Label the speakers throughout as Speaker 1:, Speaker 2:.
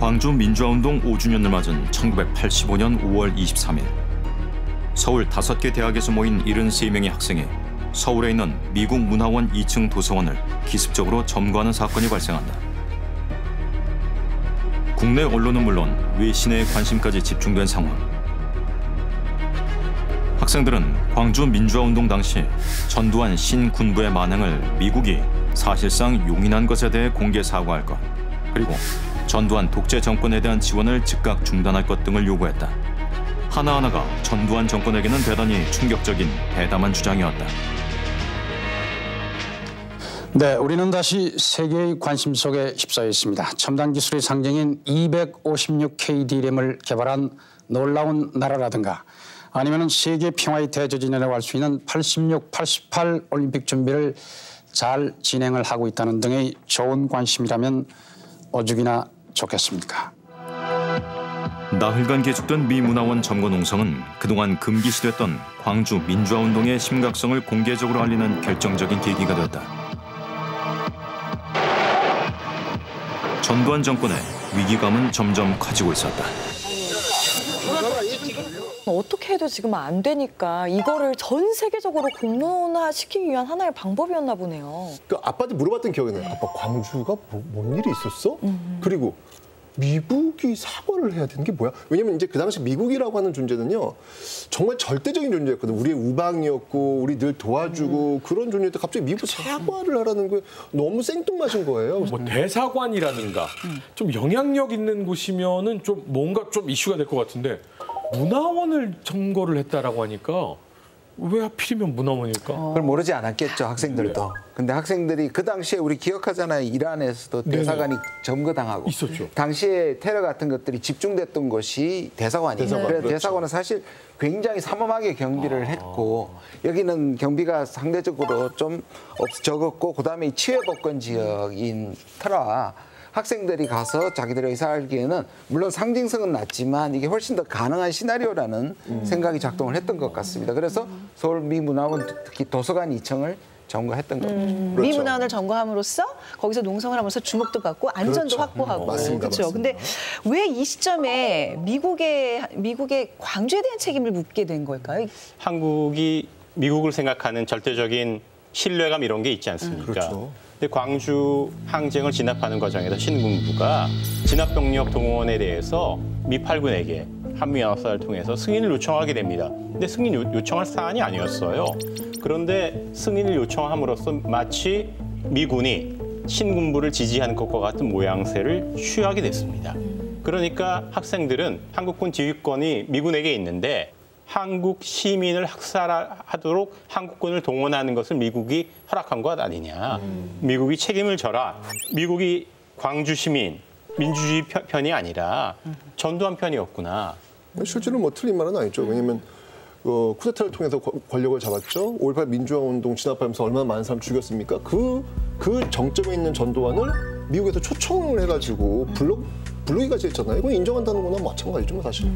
Speaker 1: 광주 민주화운동 5주년을 맞은 1985년 5월 23일 서울 5개 대학에서 모인 73명의 학생이 서울에 있는 미국 문화원 2층 도서관을 기습적으로 점거하는 사건이 발생한다. 국내 언론은 물론 외신의 관심까지 집중된 상황. 학생들은 광주 민주화운동 당시 전두환 신군부의 만행을 미국이 사실상 용인한 것에 대해 공개 사과할 것, 그리고 전두환 독재 정권에 대한 지원을 즉각 중단할 것 등을 요구했다. 하나하나가 전두환 정권에게는 대단히 충격적인 대담한 주장이었다.
Speaker 2: 네, 우리는 다시 세계의 관심 속에 휩싸여 있습니다. 첨단 기술의 상징인 256KD램을 개발한 놀라운 나라라든가 아니면 세계 평화의 대조진이라고 할 수 있는 86, 88 올림픽 준비를 잘 진행을 하고 있다는 등의 좋은 관심이라면 오죽이나 좋겠습니까?
Speaker 1: 나흘간 계속된 미 문화원 점거 농성은 그동안 금기시됐던 광주 민주화운동의 심각성을 공개적으로 알리는 결정적인 계기가 되었다. 전두환 정권의 위기감은 점점 커지고 있었다.
Speaker 3: 어떻게 해도 지금 안 되니까 이거를 전 세계적으로 공론화시키기 위한 하나의 방법이었나 보네요.
Speaker 4: 그 아빠한테 물어봤던 기억이 나요. 아빠, 광주가 뭔 일이 있었어? 그리고 미국이 사과를 해야 되는 게 뭐야? 왜냐면 이제 그 당시 미국이라고 하는 존재는요, 정말 절대적인 존재였거든. 우리의 우방이었고, 우리 늘 도와주고 그런 존재인데 갑자기 미국 사과를 하라는 게 너무 생뚱맞은 거예요.
Speaker 5: 뭐 대사관이라든가 좀 영향력 있는 곳이면은 좀 뭔가 좀 이슈가 될 것 같은데 문화원을 점거를 했다라고 하니까 왜 하필이면 문화원일까?
Speaker 6: 그걸 모르지 않았겠죠, 학생들도. 근데 학생들이 그 당시에 우리 기억하잖아요. 이란에서도 대사관이 점거당하고.
Speaker 5: 있었죠.
Speaker 6: 당시에 테러 같은 것들이 집중됐던 곳이 대사관이에요. 그래서
Speaker 4: 그렇죠.
Speaker 6: 대사관은 사실 굉장히 삼엄하게 경비를 했고 여기는 경비가 상대적으로 좀 적었고 그다음에 치외복권 지역인 터라 학생들이 가서 자기들의 의사알기에는 물론 상징성은 낮지만 이게 훨씬 더 가능한 시나리오라는 생각이 작동을 했던 것 같습니다. 그래서 서울 미문화원 특히 도서관 2층을 점거했던 겁니다.
Speaker 7: 그렇죠. 미문화원을 점거함으로써 거기서 농성을 하면서 주목도 받고 안전도 확보하고.
Speaker 4: 맞습니다.
Speaker 7: 그렇죠. 근데 왜 이 시점에 미국의 광주에 대한 책임을 묻게 된 걸까요?
Speaker 8: 한국이 미국을 생각하는 절대적인 신뢰감 이런 게 있지 않습니까?
Speaker 4: 그렇죠.
Speaker 8: 근데 광주 항쟁을 진압하는 과정에서 신군부가 진압병력 동원에 대해서 미 8군에게 한미연합사를 통해서 승인을 요청하게 됩니다. 근데 승인 요청할 사안이 아니었어요. 그런데 승인을 요청함으로써 마치 미군이 신군부를 지지하는 것과 같은 모양새를 취하게 됐습니다. 그러니까 학생들은 한국군 지휘권이 미군에게 있는데 한국 시민을 학살하도록 한국군을 동원하는 것을 미국이 허락한 것 아니냐. 미국이 책임을 져라. 미국이 광주 시민, 민주주의 편이 아니라 전두환 편이었구나.
Speaker 4: 실제로 뭐 틀린 말은 아니죠. 왜냐하면 쿠데타를 통해서 권력을 잡았죠. 5.18 민주화운동 진압하면서 얼마나 많은 사람 죽였습니까? 그 정점에 있는 전두환을 미국에서 초청을 해가지고 불러기까지 했잖아요. 이건 인정한다는 거나 마찬가지죠, 사실.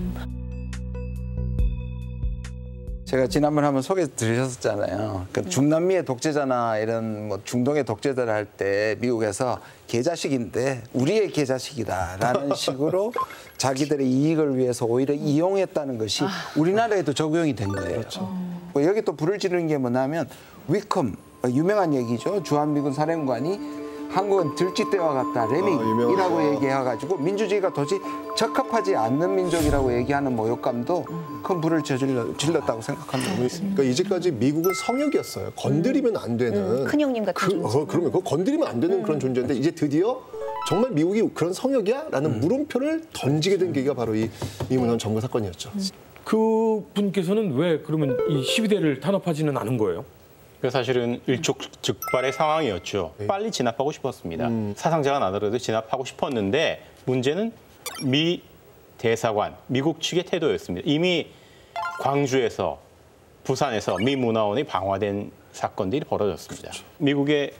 Speaker 6: 제가 지난번에 한번 소개해 드렸었잖아요. 그 중남미의 독재자나 이런 뭐 중동의 독재자를 할 때 미국에서 개자식인데 우리의 개자식이다라는 식으로 자기들의 이익을 위해서 오히려 이용했다는 것이 우리나라에도 적용이 된 거예요. 그렇죠. 여기 또 불을 지르는 게 뭐냐면 위컴, 유명한 얘기죠. 주한미군 사령관이 한국은 들쥐떼와 같다, 레밍이라고 얘기해가지고 민주주의가 도저히 적합하지 않는 민족이라고 얘기하는 모욕감도 큰 불을 질렀다고 생각합니다.
Speaker 4: 그러니까 이제까지 미국은 성역이었어요. 건드리면 안 되는.
Speaker 7: 큰형님 같은 존재.
Speaker 4: 그러면 그거 건드리면 안 되는 그런 존재인데 이제 드디어 정말 미국이 그런 성역이야? 라는 물음표를 던지게 된 계기가 바로 이 미문화원 점거 사건이었죠.
Speaker 5: 그 분께서는 왜 그러면 이 12대를 탄압하지는 않은 거예요?
Speaker 8: 그 사실은 일촉즉발의 상황이었죠. 빨리 진압하고 싶었습니다. 사상자가 나더라도 진압하고 싶었는데 문제는 미 대사관, 미국 측의 태도였습니다. 이미 광주에서, 부산에서 미 문화원이 방화된 사건들이 벌어졌습니다. 그렇죠. 미국의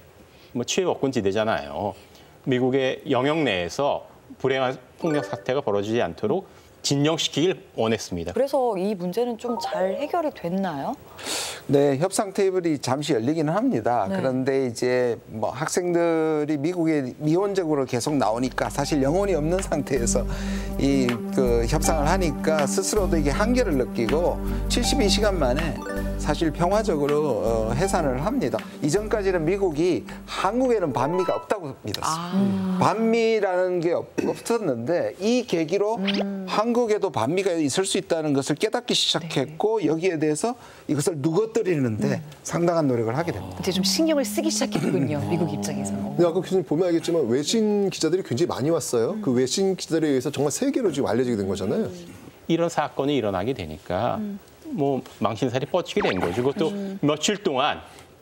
Speaker 8: 치외법권지대잖아요. 미국의 영역 내에서 불행한 폭력 사태가 벌어지지 않도록 진정시키길 원했습니다.
Speaker 3: 그래서 이 문제는 좀 잘 해결이 됐나요?
Speaker 6: 네, 협상 테이블이 잠시 열리기는 합니다.
Speaker 3: 네.
Speaker 6: 그런데 이제 뭐 학생들이 미국에 미온적으로 계속 나오니까 사실 영혼이 없는 상태에서 이 그 협상을 하니까 스스로도 이게 한계를 느끼고 72시간 만에 사실 평화적으로 해산을 합니다. 이전까지는 미국이 한국에는 반미가 없다고 믿었어요. 반미라는 게 없었는데 이 계기로 한국에도 반미가 있을 수 있다는 것을 깨닫기 시작했고 여기에 대해서 이것을 누그러뜨리는데 상당한 노력을 하게 됩니다.
Speaker 7: 이제 좀 신경을 쓰기 시작했군요. 미국 입장에서.
Speaker 4: 근데 아까 교수님 보면 알겠지만 외신 기자들이 굉장히 많이 왔어요. 그 외신 기자들에 의해서 정말 세계로 지금 알려지게 된 거잖아요.
Speaker 8: 이런 사건이 일어나게 되니까 뭐 망신살이 뻗치게 된 거죠. 그것도 며칠 동안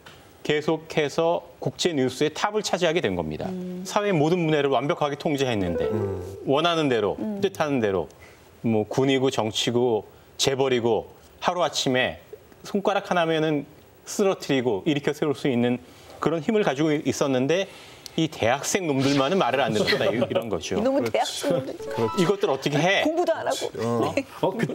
Speaker 8: 계속해서 국제 뉴스의 탑을 차지하게 된 겁니다. 사회의 모든 분야를 완벽하게 통제했는데 원하는 대로 뜻하는 대로 뭐 군이고 정치고 재벌이고 하루아침에 손가락 하나면은 쓰러뜨리고 일으켜 세울 수 있는 그런 힘을 가지고 있었는데 이 대학생 놈들만은 말을 안 듣는다 이런 거죠.
Speaker 7: 이놈은 대학생들
Speaker 8: 이것들 어떻게 해?
Speaker 7: 공부도 안 하고. 네.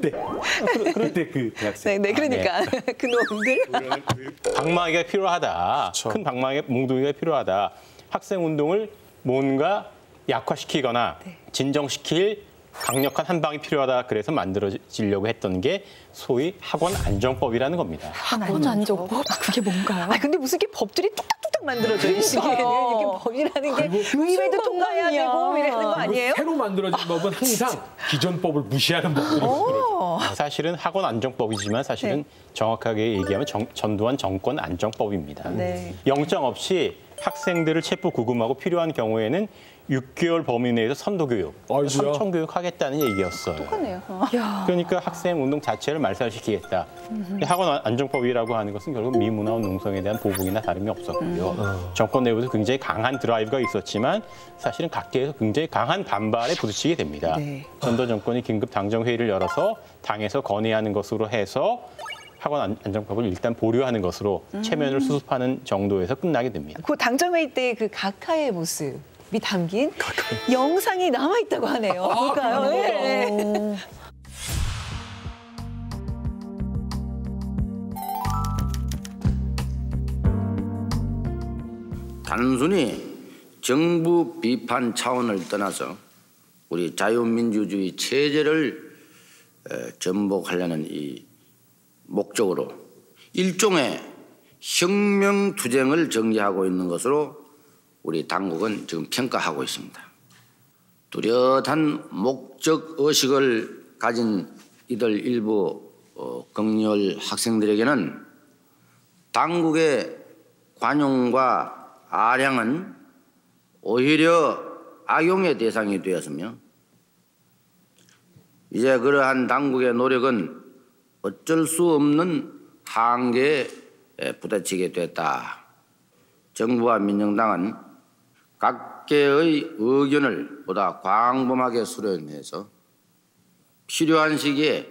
Speaker 5: 그때 그 대학생.
Speaker 7: 네, 그러니까 그 놈들.
Speaker 8: 방망이가 필요하다. 큰 방망이 몽둥이가 필요하다. 학생 운동을 뭔가 약화시키거나 진정시킬 강력한 한 방이 필요하다. 그래서 만들어지려고 했던 게 소위 학원 안정법이라는 겁니다.
Speaker 3: 학원 안정법? 그게 뭔가요?
Speaker 7: 아 근데 무슨 이렇게 법들이 뚝딱뚝딱 만들어져 이 시기에는 이게 법이라는 게 의회도 통과해야 되고 이러는 거 아니에요?
Speaker 5: 새로 만들어진 법은 항상 기존 법을 무시하는 법들이
Speaker 8: 사실은 학원 안정법이지만 사실은 정확하게 얘기하면 전두환 정권 안정법입니다.
Speaker 7: 네.
Speaker 8: 영장 없이 학생들을 체포 구금하고 필요한 경우에는 6개월 범위 내에서 선도교육,
Speaker 5: 아이고야.
Speaker 8: 선청교육 하겠다는 얘기였어요.
Speaker 7: 똑같네요.
Speaker 8: 그러니까 학생 운동 자체를 말살시키겠다. 학원 안정법이라고 하는 것은 결국 미문화원 농성에 대한 보복이나 다름이 없었고요. 정권 내부에서 굉장히 강한 드라이브가 있었지만 사실은 각계에서 굉장히 강한 반발에 부딪히게 됩니다.
Speaker 7: 네.
Speaker 8: 전도 정권이 긴급 당정회의를 열어서 당에서 건의하는 것으로 해서 학원 안정법을 일단 보류하는 것으로 체면을 수습하는 정도에서 끝나게 됩니다.
Speaker 7: 그 당정회의 때 그 각하의 모습이 담긴 영상이 남아있다고 하네요. 볼까요? 네.
Speaker 9: 단순히 정부 비판 차원을 떠나서 우리 자유민주주의 체제를 전복하려는 이 목적으로 일종의 혁명투쟁을 전개하고 있는 것으로 우리 당국은 지금 평가하고 있습니다. 뚜렷한 목적의식을 가진 이들 일부 극렬 학생들에게는 당국의 관용과 아량은 오히려 악용의 대상이 되었으며 이제 그러한 당국의 노력은 어쩔 수 없는 한계에 부딪히게 됐다. 정부와 민정당은 각계의 의견을 보다 광범하게 수렴해서 필요한 시기에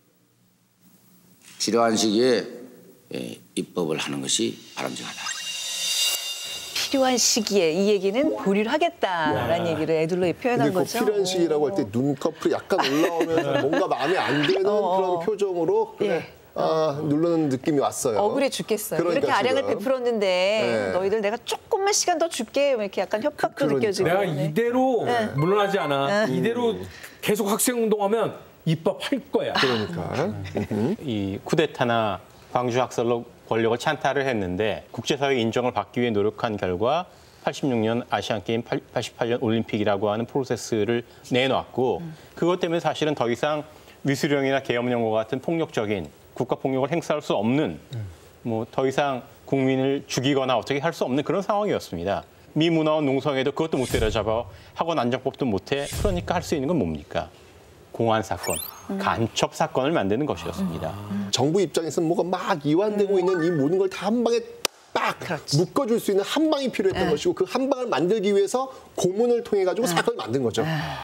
Speaker 9: 입법을 하는 것이 바람직하다.
Speaker 7: 필요한 시기에 이 얘기는 보류를 하겠다라는 얘기를 애들로 표현한
Speaker 4: 근데 그
Speaker 7: 거죠.
Speaker 4: 필요한 시기라고 할 때 눈꺼풀이 약간 올라오면서 뭔가 마음에 안 드는 그런 표정으로 그래. 누르는 느낌이 왔어요.
Speaker 7: 억울해 죽겠어요.
Speaker 4: 그러니까
Speaker 7: 이렇게 아량을
Speaker 4: 지금.
Speaker 7: 베풀었는데
Speaker 4: 네.
Speaker 7: 너희들 내가 조금만 시간 더 줄게 이렇게 약간 협박도
Speaker 4: 그러니까.
Speaker 7: 느껴지고.
Speaker 5: 내가
Speaker 7: 네.
Speaker 5: 이대로 물러나지 않아. 이대로 계속 학생 운동하면 입법할 거야.
Speaker 4: 그러니까.
Speaker 8: 이 쿠데타나 광주 학살로 권력을 찬탈을 했는데 국제사회 인정을 받기 위해 노력한 결과 86년 아시안게임, 88년 올림픽이라고 하는 프로세스를 내놨고 그것 때문에 사실은 더 이상 위수령이나 계엄령과 같은 폭력적인 국가폭력을 행사할 수 없는 뭐 더 이상 국민을 죽이거나 어떻게 할 수 없는 그런 상황이었습니다. 미문화원 농성에도 그것도 못 때려잡아 학원 안정법도 못해. 그러니까 할 수 있는 건 뭡니까? 공안 사건, 간첩 사건을 만드는 것이었습니다.
Speaker 4: 정부 입장에서는 뭐가 막 이완되고 있는 이 모든 걸 다 한 방에 빡 묶어줄 수 있는 한 방이 필요했던 것이고 그 한 방을 만들기 위해서 고문을 통해 가지고 사건을 만든 거죠.